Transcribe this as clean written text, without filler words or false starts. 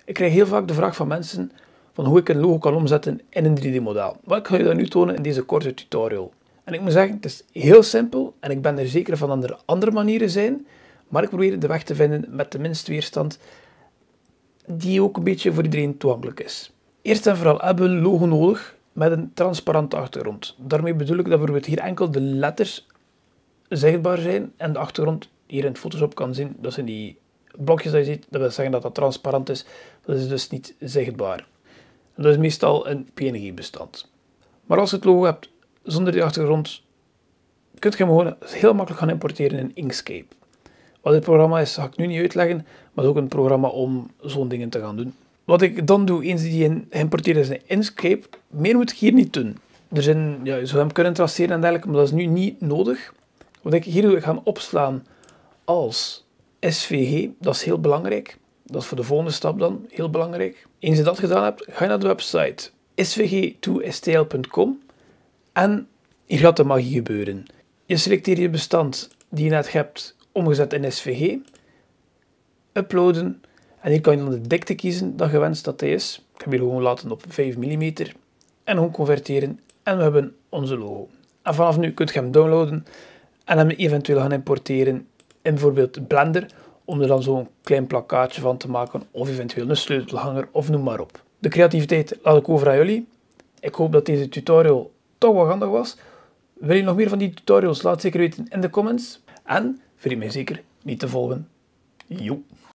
Ik krijg heel vaak de vraag van mensen van hoe ik een logo kan omzetten in een 3D-model. Maar ik ga je dat nu tonen in deze korte tutorial. En ik moet zeggen, het is heel simpel en ik ben er zeker van dat er andere manieren zijn, maar ik probeer de weg te vinden met de minste weerstand die ook een beetje voor iedereen toegankelijk is. Eerst en vooral hebben we een logo nodig met een transparante achtergrond. Daarmee bedoel ik dat bijvoorbeeld hier enkel de letters zichtbaar zijn en de achtergrond hier in Photoshop kan zien. Dat zijn die blokjes dat je ziet, dat wil zeggen dat dat transparant is. Dat is dus niet zichtbaar. En dat is meestal een PNG-bestand. Maar als je het logo hebt zonder die achtergrond, kun je hem gewoon heel makkelijk gaan importeren in Inkscape. Wat dit programma is, ga ik nu niet uitleggen, maar het is ook een programma om zo'n dingen te gaan doen. Wat ik dan doe, eens die geïmporteerd is in Inkscape, meer moet ik hier niet doen. Er zijn, je zou hem kunnen traceren en dergelijke, maar dat is nu niet nodig. Wat ik hier doe, ik ga hem opslaan als SVG, dat is heel belangrijk. Dat is voor de volgende stap dan, heel belangrijk. Eens je dat gedaan hebt, ga je naar de website svg2stl.com en hier gaat de magie gebeuren. Je selecteert je bestand die je net hebt omgezet in SVG, uploaden en hier kan je dan de dikte kiezen dat je wenst dat hij is. Ik heb hier gewoon laten op 5 mm en gewoon converteren en we hebben onze logo. En vanaf nu kun je hem downloaden en hem eventueel gaan importeren in bijvoorbeeld Blender om er dan zo'n klein plakkaatje van te maken of eventueel een sleutelhanger of noem maar op. De creativiteit laat ik over aan jullie. Ik hoop dat deze tutorial toch wat handig was. Wil je nog meer van die tutorials? Laat het zeker weten in de comments. En vergeet mij zeker niet te volgen. Joep.